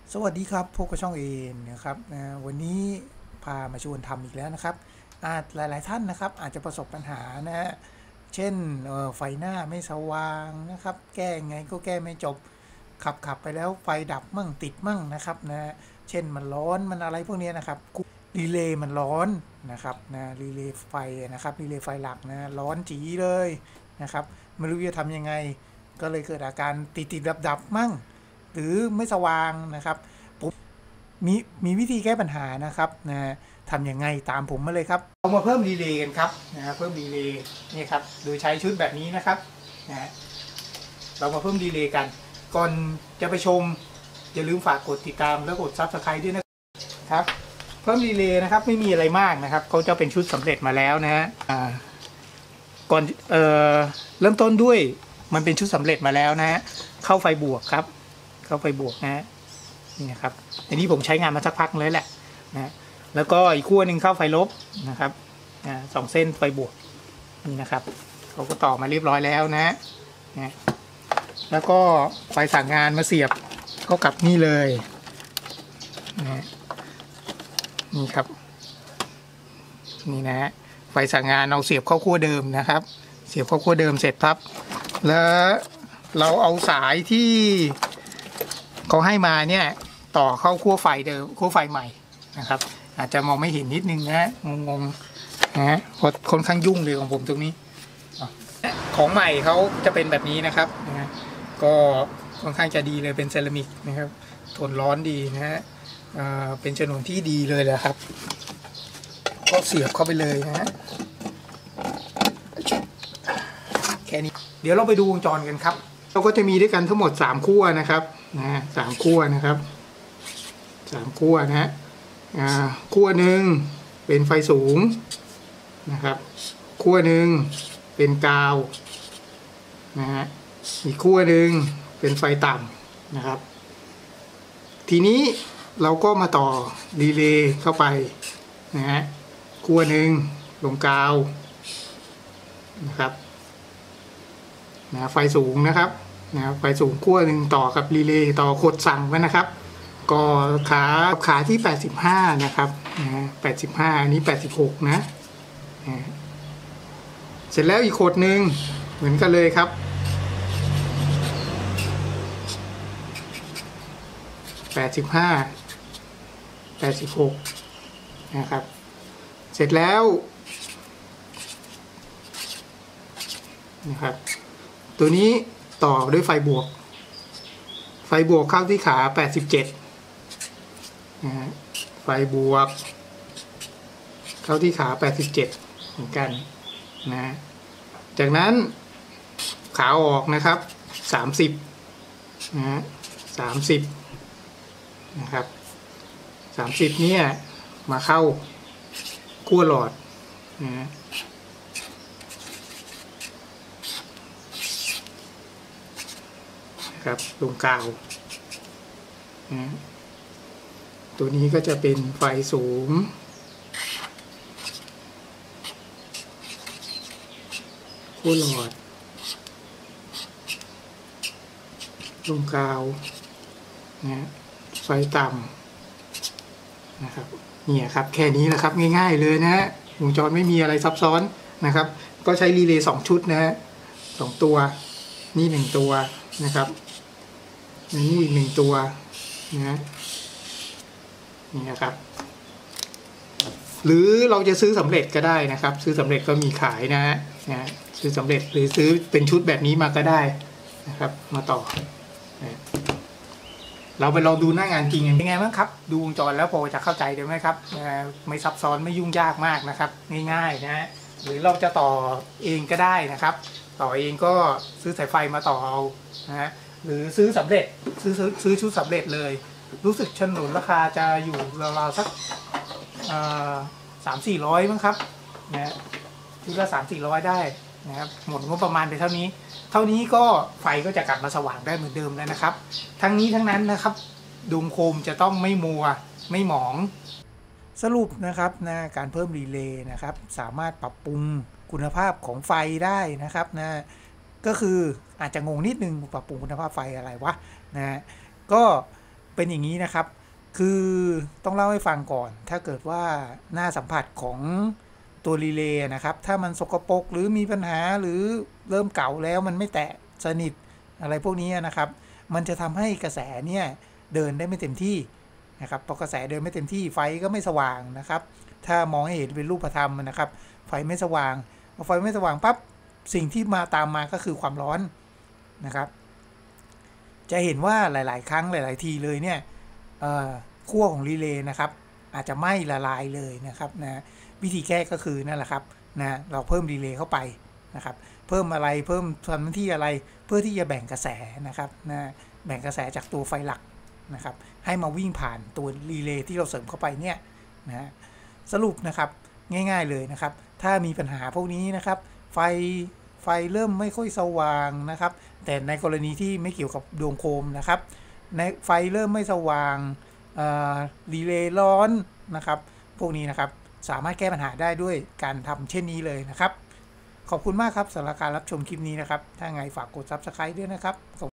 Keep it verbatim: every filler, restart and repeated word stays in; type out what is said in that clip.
สวัสดีครับพบกับช่องเอนนะครับนะวันนี้พามาชวนทำอีกแล้วนะครับอาจหลายๆท่านนะครับอาจจะประสบปัญหานะฮะเช่นไฟหน้าไม่สว่างนะครับแก้ไงก็แก้ไม่จบขับขับไปแล้วไฟดับมั่งติดมั่งนะครับนะเช่นมันร้อนมันอะไรพวกนี้นะครับรีเลย์มันร้อนนะครับนะรีเลย์ไฟนะครับรีเลย์ไฟหลักนะร้อนจีเลยนะครับไม่รู้จะทำยังไงก็เลยเกิดอาการติดติดดับดับมั่งหรือไม่สว่างนะครับมีมีวิธีแก้ปัญหานะครับนะทำยังไงตามผมมาเลยครับเอามาเพิ่มรีเลย์กันครับนะเพิ่มรีเลย์นี่ครับโดยใช้ชุดแบบนี้นะครับนะเรามาเพิ่มรีเลย์กันก่อนจะไปชมอย่าลืมฝากกดติดตามแล้วกดซับสไครต์ด้วยนะครับเพิ่มรีเลย์นะครับไม่มีอะไรมากนะครับเขาจะเป็นชุดสำเร็จมาแล้วนะฮะก่อนเอ่อเริ่มต้นด้วยมันเป็นชุดสำเร็จมาแล้วนะฮะเข้าไฟบวกครับเข้าไฟบวกนะฮะนี่นะครับอันนี้ผมใช้งานมาสักพักเลยแหละนะแล้วก็อีกขั้วหนึ่งเข้าไฟลบนะครับสองเส้นไฟบวกนี่นะครับเขาก็ต่อมาเรียบร้อยแล้วนะนะแล้วก็ไฟสั่งงานมาเสียบเข้ากับนี่เลยนะนี่ครับนี่นะไฟสั่งงานเราเสียบเข้าขั้วเดิมนะครับเสียบเข้าขั้วเดิมเสร็จปั๊บแล้วเราเอาสายที่เขาให้มาเนี่ยต่อเข้าขั้วไฟเดิมขั้วไฟใหม่นะครับอาจจะมองไม่เห็นนิดนึงนะงงๆนะเพราะค่อนข้างยุ่งเลยของผมตรงนี้ของใหม่เขาจะเป็นแบบนี้นะครับนะก็ค่อนข้างจะดีเลยเป็นเซรามิกนะครับทนร้อนดีนะฮะเป็นฉนวนที่ดีเลยแหละครับก็เสียบเข้าไปเลยนะฮะแค่นี้เดี๋ยวเราไปดูวงจรกันครับเราก็จะมีด้วยกันทั้งหมดสามขั้วนะครับนะสามขั้วนะครับสามขั้วนะฮะขั้วหนึ่งเป็นไฟสูงนะครับขั้วหนึ่งเป็นกาวนะฮะอีกขั้วหนึ่งเป็นไฟต่ำนะครับทีนี้เราก็มาต่อรีเลย์เข้าไปนะฮะขั้วหนึ่งลงกาวนะครับนะไฟสูงนะครับนะไฟสูงขั้วหนึ่งต่อกับรีเลย์ต่อกดสั่งไว้นะครับก็ขาขาที่แปดสิบห้านะครับนะแปดสิบห้าอันนี้แปดสิบหกนะเสร็จแล้วอีกขดหนึ่งเหมือนกันเลยครับแปดสิบห้า แปดสิบหกนะครับเสร็จแล้วนะครับตัวนี้ต่อด้วยไฟบวกไฟบวกเข้าที่ขาแปดสิบเจ็ดนะฮะไฟบวกเข้าที่ขาแปดสิบเจ็ดเหมือนกันนะจากนั้นขาออกนะครับสามสิบนะฮะสามสิบนะครับสามสิบเนี่ยมาเข้าขั้วหลอดนะครับลงกาวนะตัวนี้ก็จะเป็นไฟสูงขั้วหลอดลงกาวนะไฟต่ำนะครับเนี่ยครับแค่นี้นะครับง่ายๆเลยนะฮะวงจรไม่มีอะไรซับซ้อนนะครับก็ใช้รีเลย์สองชุดนะฮะสองตัวนี่หนึ่งตัวนะครับนี่อีกหนึ่งตัวนะนี่นะครับหรือเราจะซื้อสำเร็จก็ได้นะครับซื้อสำเร็จก็มีขายนะฮะนะซื้อสำเร็จหรือซื้อเป็นชุดแบบนี้มาก็ได้นะครับมาต่อนะเราไปลองดูหน้างานจริงยังไงบ้างครับดูวงจรแล้วพอจะเข้าใจได้ไหมครับไม่ซับซ้อนไม่ยุ่งยากมากนะครับง่ายๆนะฮะหรือเราจะต่อเองก็ได้นะครับต่อเองก็ซื้อสายไฟมาต่อเอานะฮะหรือซื้อสำเร็จซื้อซื้อชุดสำเร็จเลยรู้สึกฉนวนราคาจะอยู่ราวๆสักสามสี่ร้อยมั้งครับนะชุดละสามสี่ร้อยได้นะครับหมดงบประมาณไปเท่านี้เท่านี้ก็ไฟก็จะกลับมาสว่างได้เหมือนเดิมแล้วนะครับทั้งนี้ทั้งนั้นนะครับดวงโคมจะต้องไม่มัวไม่หมองสรุปนะครับนะการเพิ่มรีเลย์นะครับสามารถปรับปรุงคุณภาพของไฟได้นะครับนะก็คืออาจจะงงนิดนึงปรับปรุงคุณภาพไฟอะไรวะนะก็เป็นอย่างนี้นะครับคือต้องเล่าให้ฟังก่อนถ้าเกิดว่าหน้าสัมผัสของตัวรีเลย์นะครับถ้ามันสกปรกหรือมีปัญหาหรือเริ่มเก่าแล้วมันไม่แตะสนิทอะไรพวกนี้นะครับมันจะทำให้กระแสเนี่ยเดินได้ไม่เต็มที่นะครับพอกระแสเดินไม่เต็มที่ไฟก็ไม่สว่างนะครับถ้ามองให้เห็นเป็นรูปธรรมนะครับไฟไม่สว่างพอไฟไม่สว่างปั๊บสิ่งที่มาตามมาก็คือความร้อนนะครับจะเห็นว่าหลายๆครั้งหลายๆทีเลยเนี่ยขั้วของรีเลย์นะครับอาจจะไหม้ละลายเลยนะครับนะวิธีแก้ก็คือนั่นแหละครับนะเราเพิ่มรีเลย์เข้าไปนะครับเพิ่มอะไรเพิ่มทำหน้าที่อะไรเพื่อที่จะแบ่งกระแสนะครับนะแบ่งกระแสจากตัวไฟหลักนะครับให้มาวิ่งผ่านตัวรีเลย์ที่เราเสริมเข้าไปเนี่ยนะสรุปนะครับง่ายๆเลยนะครับถ้ามีปัญหาพวกนี้นะครับไฟไฟเริ่มไม่ค่อยสว่างนะครับแต่ในกรณีที่ไม่เกี่ยวกับดวงโคมนะครับในไฟเริ่มไม่สว่างรีเลย์ร้อนนะครับพวกนี้นะครับสามารถแก้ปัญหาได้ด้วยการทำเช่นนี้เลยนะครับขอบคุณมากครับสำหรับการรับชมคลิปนี้นะครับถ้าไงฝากกด ซับสไครบ์ ด้วยนะครับ